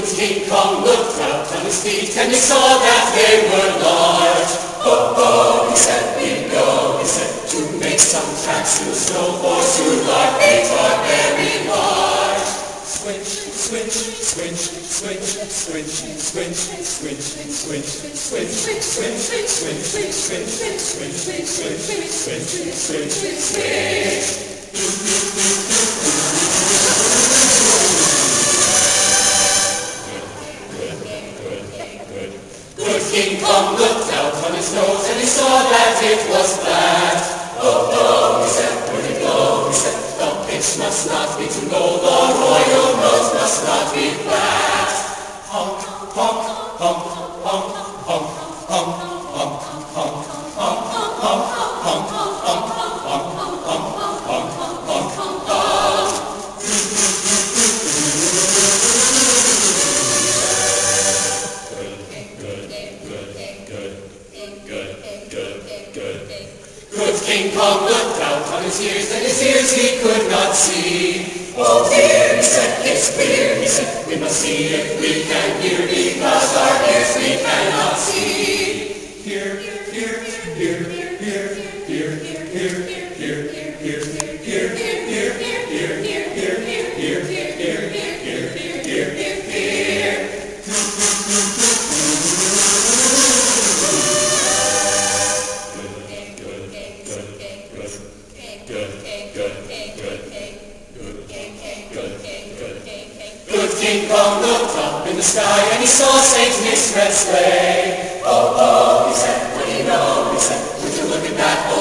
King Kong looked out on his feet and he saw that they were large. Oh, oh, he said, we go, he said, to make some tracks through snow, for soon our feet are very large. Switch, switch, switch, switch, switch, switch, switch, switch, switch, switch, switch, switch, switch, switch, switch, switch, switch, switch. King Kong looked out on his nose and he saw that it was flat. Oh, oh, he said, where'd it go? He said, the pitch must not be too low, the royal nose must not be flat. Honk, honk, honk, honk, honk, honk, honk, honk, honk, honk, honk, honk, honk, honk, honk. Good King Kong looked out on his ears, and his ears he could not see. Oh dear, he said, it's clear, he said, we must see if we can hear, because our ears we cannot see. Hear, hear, hear, hear, hear, hear, hear, hear, hear, hear, hear, hear, Good King Kong looked up in the sky and he saw St. Nick's red sleigh. Oh, oh, he said, what do you know? He said, would you look at that?